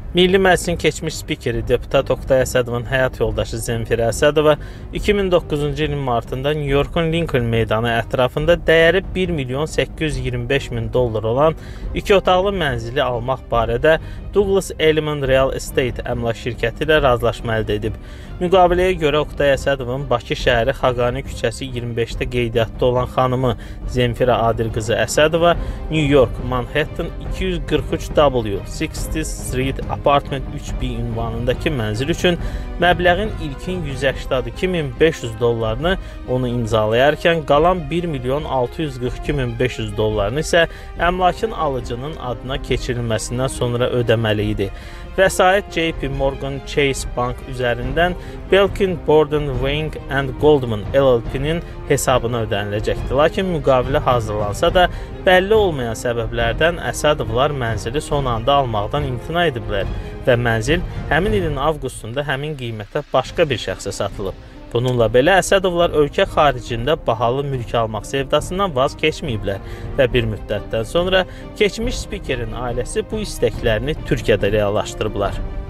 Milli Məclisin keçmiş spikeri deputat Oqtay Əsədovun həyat yoldaşı Zemfirə Əsədova 2009-cu ilin martında New Yorkun Lincoln meydanı ətrafında dəyəri $1.825.000 olan 2 otaqlı mənzili almaq barədə Douglas Elliman Real Estate əmlak şirkəti ilə razılaşma əldə edib. Müqaviləyə görə Oqtay Əsədovun Bakı şəhəri Xaqani küçəsi 25-də qeydiyyatda olan xanımı Zemfirə Adil qızı Əsədova New York, Manhattan 243W 60th Street Apartment 3B ünvanındakı mənzil üçün məbləğin ilkin $182.500 onu imzalayarkən qalan $1.642.500 isə əmlakın alıcının adına keçirilməsindən sonra ödəməli idi. Vəsait JP Morgan Chase Bank üzərindən Belkin Borden Wing and Goldman LLP-nin hesabına ödəniləcəkdir. Lakin müqavilə hazırlansa da bəlli olmayan səbəblərdən Əsədovlar mənzili son anda almaqdan imtina ediblər və mənzil həmin ilin avqustunda həmin qiymətə başqa bir şəxsə satılıb. Bununla belə Əsədovlar ölkə xaricində bahalı mülk almaq sevdasından vaz keçməyiblər və bir müddətdən sonra keçmiş spikerin ailəsi bu istəklərini Türkiyədə reallaşdırıblar.